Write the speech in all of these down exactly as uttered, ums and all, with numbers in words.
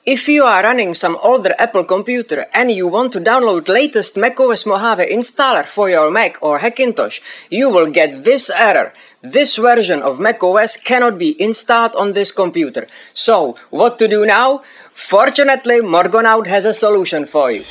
If you are running some older Apple computer and you want to download latest macOS Mojave installer for your Mac or Hackintosh, you will get this error. This version of macOS cannot be installed on this computer. So, what to do now? Fortunately, Morgonaut has a solution for you.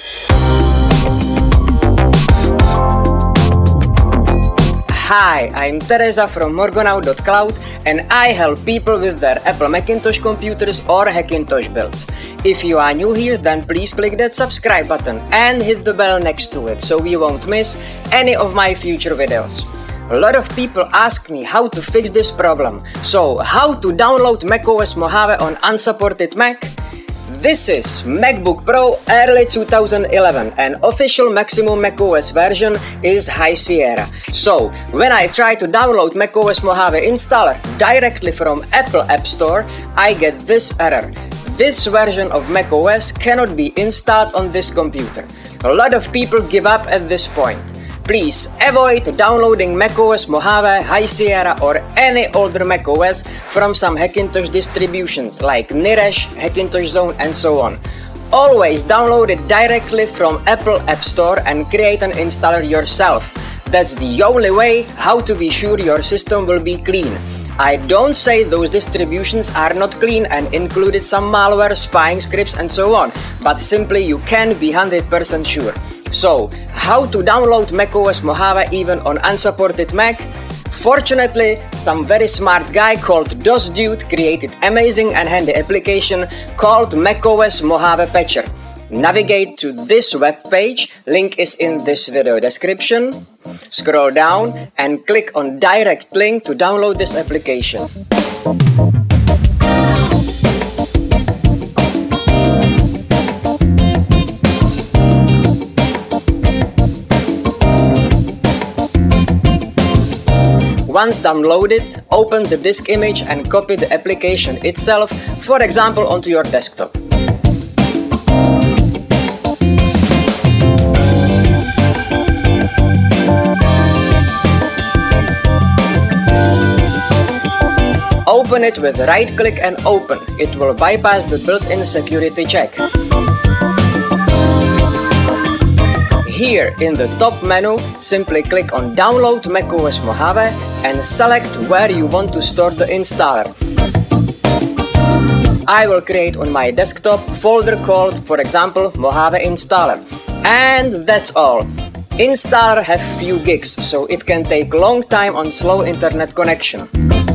Hi, I'm Teresa from Morgonaut dot cloud and I help people with their Apple Macintosh computers or Hackintosh builds. If you are new here, then please click that subscribe button and hit the bell next to it so you won't miss any of my future videos. A lot of people ask me how to fix this problem. So, how to download macOS Mojave on unsupported Mac? This is MacBook Pro early two thousand eleven and official maximum macOS version is High Sierra. So, when I try to download macOS Mojave installer directly from Apple App Store, I get this error. This version of macOS cannot be installed on this computer. A lot of people give up at this point. Please avoid downloading macOS Mojave, High Sierra or any older macOS from some Hackintosh distributions like Niresh, Hackintosh Zone and so on. Always download it directly from Apple App Store and create an installer yourself. That's the only way how to be sure your system will be clean. I don't say those distributions are not clean and included some malware, spying scripts and so on, but simply you can be one hundred percent sure. So, how to download macOS Mojave even on unsupported Mac? Fortunately, some very smart guy called DOSDude created amazing and handy application called macOS Mojave Patcher. Navigate to this web page, link is in this video description. Scroll down and click on direct link to download this application. Once downloaded, open the disk image and copy the application itself, for example onto your desktop. Open it with right click and open. It will bypass the built-in security check. Here in the top menu, simply click on Download macOS Mojave and select where you want to store the installer. I will create on my desktop folder called, for example, Mojave Installer. And that's all. Installer have few gigs, so it can take long time on slow internet connection.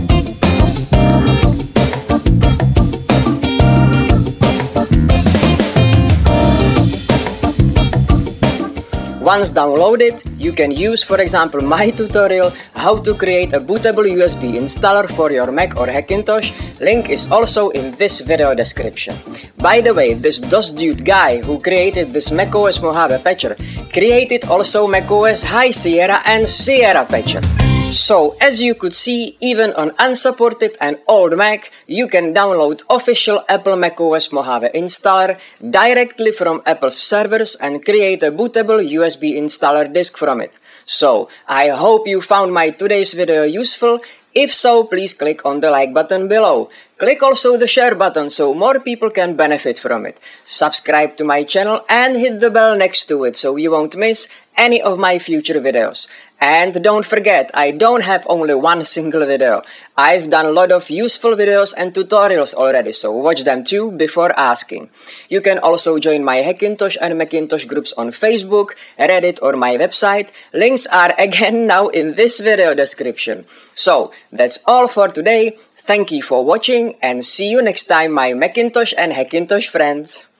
Once downloaded, you can use, for example, my tutorial how to create a bootable U S B installer for your Mac or Hackintosh. Link is also in this video description. By the way, this DOSDude guy who created this macOS Mojave Patcher created also macOS High Sierra and Sierra Patcher. So, as you could see, even on unsupported and old Mac, you can download official Apple macOS Mojave installer directly from Apple's servers and create a bootable U S B installer disk from it. So, I hope you found my today's video useful. If so, please click on the like button below. Click also the share button so more people can benefit from it. Subscribe to my channel and hit the bell next to it so you won't miss any of my future videos. And don't forget, I don't have only one single video. I've done a lot of useful videos and tutorials already, so watch them too before asking. You can also join my Hackintosh and Macintosh groups on Facebook, Reddit or my website. Links are again now in this video description. So, that's all for today. Thank you for watching and see you next time, my Macintosh and Hackintosh friends.